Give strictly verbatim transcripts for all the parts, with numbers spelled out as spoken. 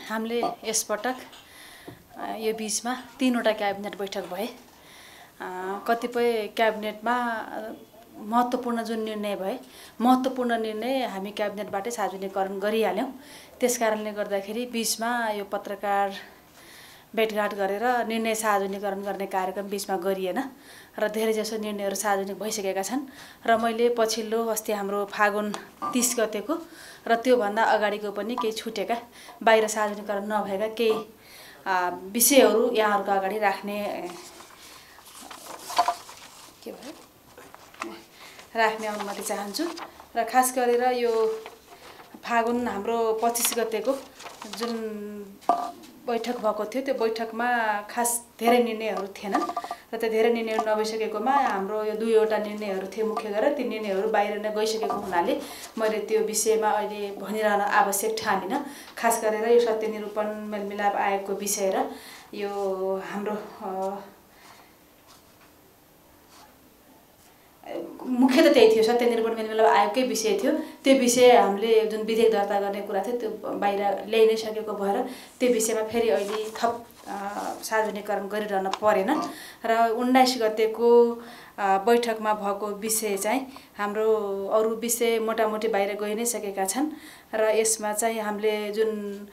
हामीले यसपटक यो बीचमा तीनवटा क्याबिनेट बैठक भए। कतिपय क्याबिनेटमा महत्त्वपूर्ण जुन निर्णय भए महत्त्वपूर्ण निर्णय हामी क्याबिनेटबाटै सार्वजनिकरण गरिहाल्यौँ। त्यसकारणले गर्दाखेरि बीचमा यो पत्रकार भेटघाट गरेर निर्णय सार्वजनिकरण गर्ने कार्यक्रम बीचमा गरिएन र धेरैजसो निर्णयहरू सार्वजनिक भइसकेका छन्। र मैले पछिल्लो अस्ति हाम्रो फागुन तीस गतेको र त्योभन्दा अगाडिको पनि केही छुटेका बाहिर सार्वजनिकरण नभएका केही विषयहरू यहाँहरूको अगाडि राख्ने के भयो राख्ने अनुमति चाहन्छु। र खास गरेर यो फागुन हाम्रो पच्चिस गतेको जुन बैठक भएको थियो त्यो बैठकमा खास धेरै निर्णयहरू थिएनन् र त्यो धेरै निर्णयहरू नभइसकेकोमा हाम्रो यो दुईवटा निर्णयहरू थिए मुख्य गरेर ती निर्णयहरू बाहिर नै गइसकेको हुनाले मैले त्यो विषयमा अहिले भनिरहन आवश्यक ठानिन। खास गरेर यो सत्यनिरूपण मेलमिलाप आयोगको विषय र यो हाम्रो मुख्य त त्यही थियो, सत्यनिरूपण मेलमिलाप आयोगकै विषय थियो। त्यो विषय हामीले जुन विधेयक दर्ता गर्ने कुरा थियो त्यो बाहिर ल्याइ नै सकेको भएर त्यो विषयमा फेरि अहिले थप सार्वजनिकरण गरिरहन परेन। र उन्नाइस गतेको बैठकमा भएको विषय चाहिँ हाम्रो अरू विषय मोटामोटी बाहिर गइ नै सकेका छन् र यसमा चाहिँ हामीले जुन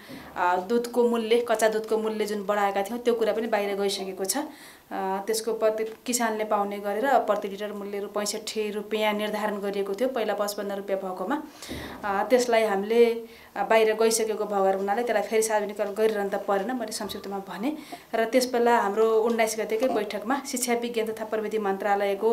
दुधको मूल्य कच्चा दुधको मूल्य जुन बढाएका थियौँ त्यो कुरा पनि बाहिर गइसकेको छ। त्यसको प्रति किसानले पाउने गरेर प्रति लिटर मूल्य रु पैँसठी रुपियाँ निर्धारण गरिएको थियो पहिला पचपन्न रुपियाँ भएकोमा। त्यसलाई हामीले बाहिर गइसकेको भएर हुनाले त्यसलाई फेरि सार्वजनिकरण गरिरहन त परेन, मैले संक्षिप्तमा भने। र त्यसबेला हाम्रो उन्नाइस गतेकै बैठकमा शिक्षा विज्ञान तथा प्रविधि मन्त्रालयको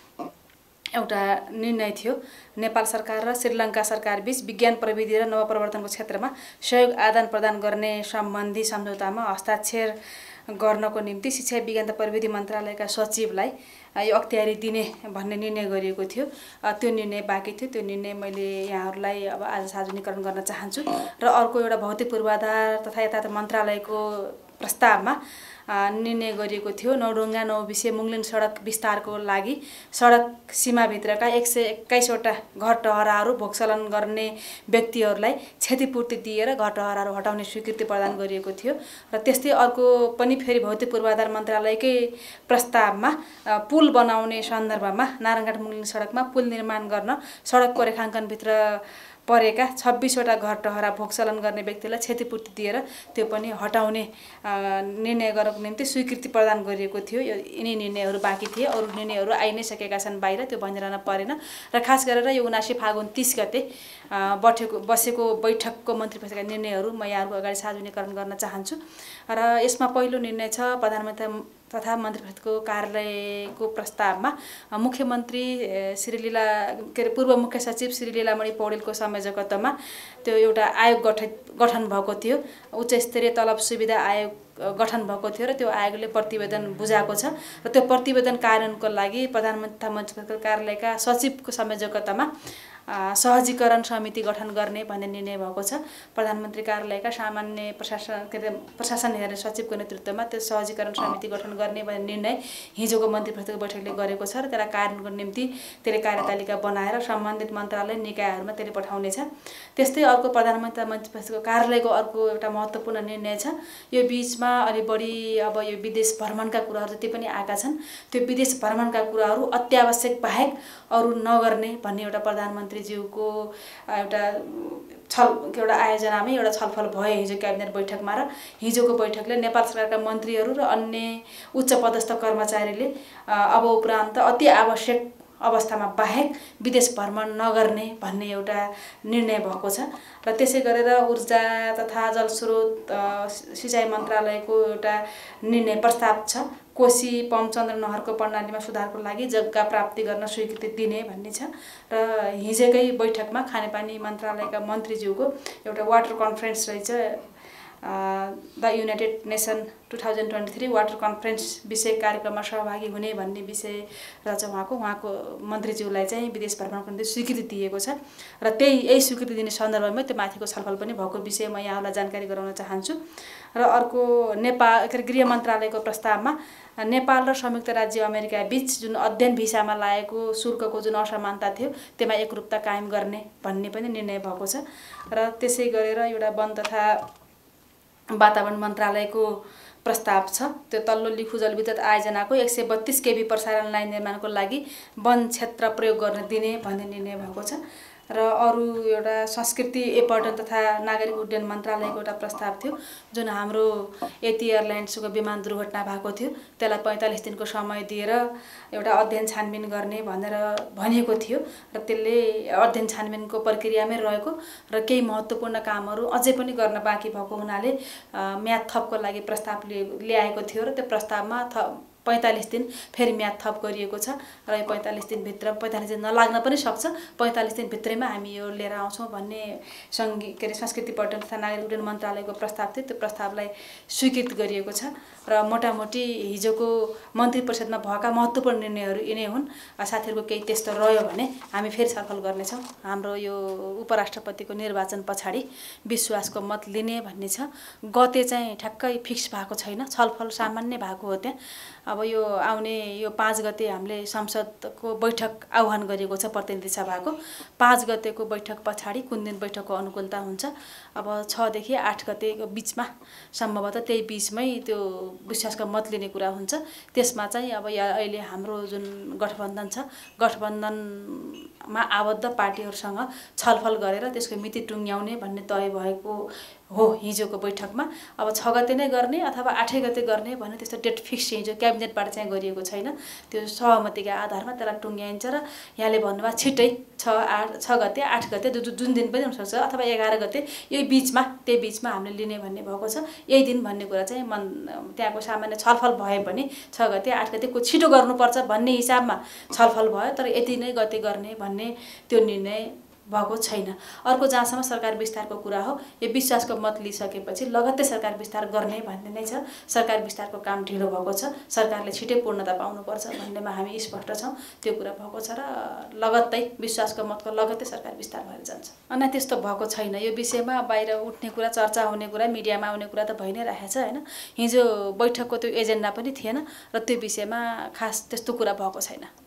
एउटा निर्णय थियो नेपाल सरकार र श्रीलङ्का सरकार बीच विज्ञान प्रविधि र नवप्रवर्तनको क्षेत्रमा सहयोग आदान प्रदान गर्ने सम्बन्धी सम्झौतामा हस्ताक्षर गर्नको निम्ति शिक्षा विज्ञान तथा प्रविधि मन्त्रालयका सचिवलाई यो अख्तियारी दिने भन्ने निर्णय गरिएको थियो। त्यो निर्णय बाँकी थियो, त्यो निर्णय मैले यहाँहरूलाई अब आज सार्वजनिकरण गर्न चाहन्छु। र अर्को एउटा भौतिक पूर्वाधार तथा यातायात मन्त्रालयको प्रस्तावमा निर्णय गरिएको थियो नौढुङ्गा नौबिसे मुङलिन सडक विस्तारको लागि सडक सीमाभित्रका एक सय एक्काइसवटा घर टहराहरू भोगचलन गर्ने व्यक्तिहरूलाई क्षतिपूर्ति दिएर घर टहराहरू हटाउने स्वीकृति प्रदान गरिएको थियो। र त्यस्तै अर्को पनि फेरि भौतिक पूर्वाधार मन्त्रालयकै प्रस्तावमा पुल बनाउने सन्दर्भमा नारायणघाट मुङलिन सडकमा पुल निर्माण गर्न सडकको रेखाङ्कनभित्र परेका छब्बिसवटा घर टहरा भोगचलन गर्ने व्यक्तिलाई क्षतिपूर्ति दिएर त्यो पनि हटाउने निर्णय गर्नको निम्ति स्वीकृति प्रदान गरिएको थियो। यो यिनै निर्णयहरू बाँकी थिए, अरू निर्णयहरू आइ नै सकेका छन् बाहिर, त्यो भनिरहन परेन। र खास गरेर यो उनासी फागुन तीस गते बठेको बसेको बैठकको मन्त्री परिषदका निर्णयहरू म यहाँहरूको अगाडि सार्वजनिकरण गर्न चाहन्छु। र यसमा पहिलो निर्णय छ प्रधानमन्त्री तथा मन्त्री परिषदको कार्यालयको प्रस्तावमा मुख्यमन्त्री श्री लीला के अरे पूर्व मुख्य सचिव श्री लीलामणि पौडेलको संयोजकत्वमा त्यो एउटा आयोग गठन गठन भएको थियो, उच्च स्तरीय तलब सुविधा आयोग गठन भएको थियो र त्यो आयोगले प्रतिवेदन बुझाएको छ। र त्यो प्रतिवेदन कार्यान्वयनको लागि प्रधानमन्त्री तथा मन्त्री परिषदको कार्यालयका सचिवको संयोजकत्वमा सहजीकरण समिति गठन गर्ने भन्ने निर्णय भएको छ। प्रधानमन्त्री कार्यालयका सामान्य प्रशासन के अरे प्रशासन हेर्ने सचिवको नेतृत्वमा त्यो सहजीकरण समिति गठन गर्ने भन्ने निर्णय हिजोको मन्त्री परिषदको बैठकले गरेको छ र त्यसलाई कार्यान्वयनको निम्ति त्यसले कार्यतालिका बनाएर सम्बन्धित मन्त्रालय निकायहरूमा त्यसले पठाउनेछ। त्यस्तै अर्को प्रधानमन्त्री तथा मन्त्री परिषदको कार्यालयको अर्को एउटा महत्त्वपूर्ण निर्णय छ। यो बीचमा अलि बढी अब यो विदेश भ्रमणका कुराहरू जति पनि आएका छन् त्यो विदेश भ्रमणका कुराहरू अत्यावश्यक बाहेक अरू नगर्ने भन्ने एउटा प्रधानमन्त्रीज्यूको एउटा छल एउटा आयोजनामै एउटा छलफल भयो हिजो क्याबिनेट बैठकमा। र हिजोको बैठकले नेपाल सरकारका मन्त्रीहरू र अन्य उच्च पदस्थ कर्मचारीले अब उपरान्त अति आवश्यक अवस्थामा बाहेक विदेश भ्रमण नगर्ने भन्ने एउटा निर्णय भएको छ। र त्यसै गरेर ऊर्जा तथा जलस्रोत सिँचाइ मन्त्रालयको एउटा निर्णय प्रस्ताव छ कोशी पम्पचन्द्र नहरको प्रणालीमा सुधारको लागि जग्गा प्राप्ति गर्न स्वीकृति दिने भन्ने छ। र हिजोकै बैठकमा खानेपानी मन्त्रालयका मन्त्रीज्यूको एउटा वाटर कन्फरेन्स रहेछ, the United Nation two thousand twenty three water conference विषय कार्यक्रममा सहभागी हुने भन्ने विषय रहेछ उहाँको उहाँको मन्त्रीज्यूलाई चाहिँ विदेश भ्रमणको निम्ति स्वीकृति दिएको छ। र त्यही यही स्वीकृति दिने सन्दर्भमा त्यो माथिको छलफल पनि भएको विषय म यहाँहरूलाई जानकारी गराउन चाहन्छु। र अर्को नेपाल के अरे गृह मन्त्रालयको प्रस्तावमा नेपाल र संयुक्त राज्य अमेरिका बीच जुन अध्ययन भिसामा लागेको शुल्कको जुन असमानता थियो त्यसमा एकरूपता कायम गर्ने भन्ने पनि निर्णय भएको छ। र त्यसै गरेर एउटा वन तथा वातावरण मन्त्रालयको प्रस्ताव छ। त्यो तल्लो लिखु जलविद्युत आयोजनाको एक सय बत्तीस केबी प्रसारण लाइन निर्माणको लागि वन क्षेत्र प्रयोग गर्न दिने भन्ने निर्णय भएको छ। र अरू एउटा संस्कृति पर्यटन तथा नागरिक उड्डयन मन्त्रालयको एउटा प्रस्ताव थियो, जुन हाम्रो यति एयरलाइन्सको विमान दुर्घटना भएको थियो त्यसलाई पैँतालिस दिनको समय दिएर एउटा अध्ययन छानबिन गर्ने भनेर भनिएको थियो र त्यसले अध्ययन छानबिनको प्रक्रियामै रहेको र केही महत्त्वपूर्ण कामहरू अझै पनि गर्न बाँकी भएको हुनाले म्याद थपको लागि प्रस्ताव ल्याएको थियो र त्यो प्रस्तावमा थ पैँतालिस दिन फेरि म्याद थप गरिएको छ र यो पैँतालिस दिनभित्र पैँतालिस दिन नलाग्न पनि सक्छ, पैँतालिस दिनभित्रैमा हामी यो लिएर आउँछौँ भन्ने सङ्घीय के अरे संस्कृति पर्यटन तथा नागरिक उड्डयन मन्त्रालयको प्रस्ताव थियो। त्यो प्रस्तावलाई स्वीकृत गरिएको छ र मोटामोटी हिजोको मन्त्री परिषदमा भएका महत्त्वपूर्ण निर्णयहरू यिनै हुन्। साथीहरूको केही त्यस्तो रह्यो भने हामी फेरि छलफल गर्नेछौँ। हाम्रो यो उपराष्ट्रपतिको निर्वाचन पछाडि विश्वासको मत लिने भन्ने छ। गते चाहिँ ठ्याक्कै फिक्स भएको छैन, छलफल सामान्य भएको हो त्यहाँ। अब यो आउने यो पाँच गते हामीले संसदको बैठक आह्वान गरिएको छ प्रतिनिधि सभाको। पाँच गतेको बैठक पछाडि कुन दिन बैठकको अनुकूलता हुन्छ, अब छदेखि आठ गतेको बिचमा सम्भवतः त्यही बिचमै त्यो विश्वासको मत लिने कुरा हुन्छ। त्यसमा चाहिँ अब यहाँ अहिले हाम्रो जुन गठबन्धन छ, गठबन्धनमा आबद्ध पार्टीहरूसँग छलफल गरेर त्यसको मिति टुङ्ग्याउने भन्ने तय भएको हो हिजोको बैठकमा। अब छ गते नै गर्ने अथवा आठै गते गर्ने भन्ने त्यस्तो डेट फिक्स हिजो क्याबिनेटबाट चाहिँ गरिएको छैन। त्यो सहमतिका आधारमा त्यसलाई टुङ्ग्याइन्छ र यहाँले भन्नुभयो छिट्टै छ आठ छ गते आठ गते जुन दिन पनि हुनसक्छ अथवा एघार गते यही बिचमा त्यही बिचमा हामीले लिने भन्ने भएको छ। यही दिन भन्ने कुरा चाहिँ मन त्यहाँको सामान्य छलफल भए पनि छ गते आठ गतेको छिटो गर्नुपर्छ भन्ने हिसाबमा छलफल भयो, तर यति नै गते गर्ने भन्ने त्यो निर्णय भएको छैन। अर्को जहाँसम्म सरकार विस्तारको कुरा हो, यो विश्वासको मत लिइसकेपछि लगत्तै सरकार विस्तार गर्ने भन्ने नै छ। सरकार विस्तारको काम ढिलो भएको छ, सरकारले छिटै पूर्णता पाउनुपर्छ भन्नेमा हामी स्पष्ट छौँ। त्यो कुरा भएको छ र लगत्तै विश्वासको मतको लगत्तै सरकार विस्तार भएर जान्छ। अनि त्यस्तो भएको छैन। यो विषयमा बाहिर उठ्ने कुरा, चर्चा हुने कुरा, मिडियामा आउने कुरा त भइ नै रहेको छ होइन। हिजो बैठकको त्यो एजेन्डा पनि थिएन र त्यो विषयमा खास त्यस्तो कुरा भएको छैन।